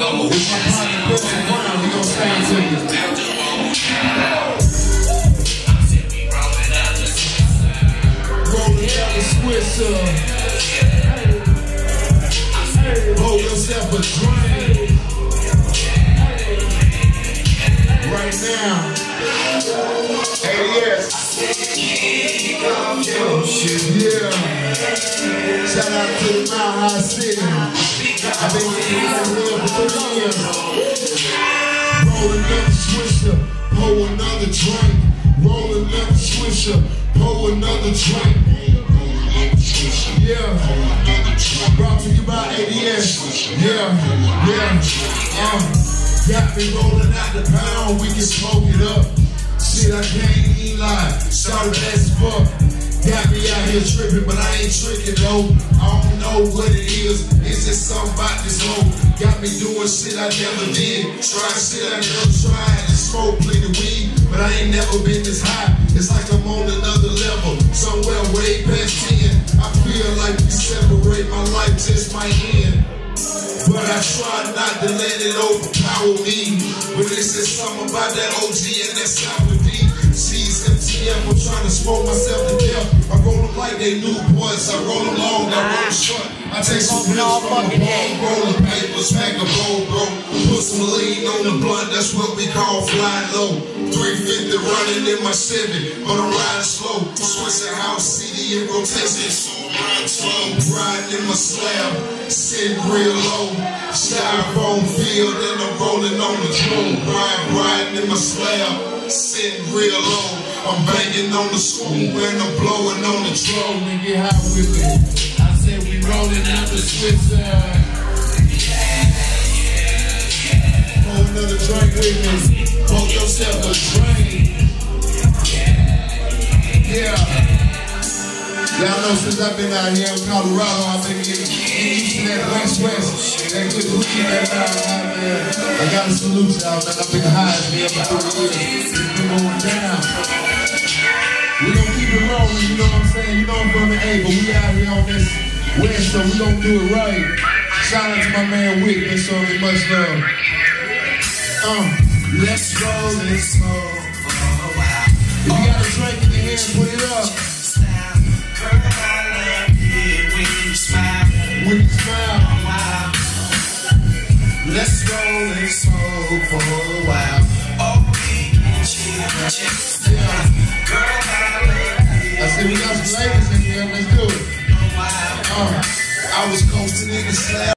We gon' sing to you. Rolling down the Swisher. Hold yourself a drink. Right now. ADS. Yeah. Shout out to the Mile High City. I've been here for 3 years. Roll another Swisher, pour another drink. Roll another Swisher, pour another drink. Yeah. Brought to you by ADS. Yeah. Got me rolling out the pound, we can smoke it up. Shit, I can't even lie. Sorry, that's fuck. Got me out here tripping, but I ain't tricking though. I don't know what it is. It's just something about this hoe. Got me doing shit I never did. Trying shit I never tried. To smoke plenty weed, but I ain't never been this high. It's like I'm on another level, somewhere way past 10. I feel like we separate, my life just might end. But I try not to let it overpower me. But it's just something about that OG and that Sour D. C's MTF, I'm trying to smoke myself to death. I roll them like they new boys. I roll them long, I roll them short. I take some pills from a bone, roll the papers, pack a bowl, bro. Put some lean on the blunt, that's what we call flying low. 350 running in my Chevy, but I'm riding slow. Switching house CD in rotation, so I'm riding slow. Riding in my slab, sitting real low. Styrofoam field, and I'm rolling on the drone. Riding in my slab, sitting real low. I'm banging on the spoon and I'm blowing on the drum. Nigga, how with me? I said we rolling out the Swisher. Pour another drink with me. Pour yourself a drink. Yeah. Y'all know since I've been out here in Colorado, I've been getting used to that West. That good weed that out there. I gotta salute y'all, man. I've been high as me up for 3 years. It's been going down. We gon' keep it rolling, you know what I'm saying? You know I'm from the A, but we out here on this West, so we gon' do it right. Shout out to my man Wick, that showed me much love. Let's roll this smoke for a while. If you got a drink in your hand, put it up. Girl, I love it when you smile. When you smile. Let's roll this smoke for a while. Oh, we can chill. Girl, I said we got some ladies in here, let's do it. I was coasting in the slab.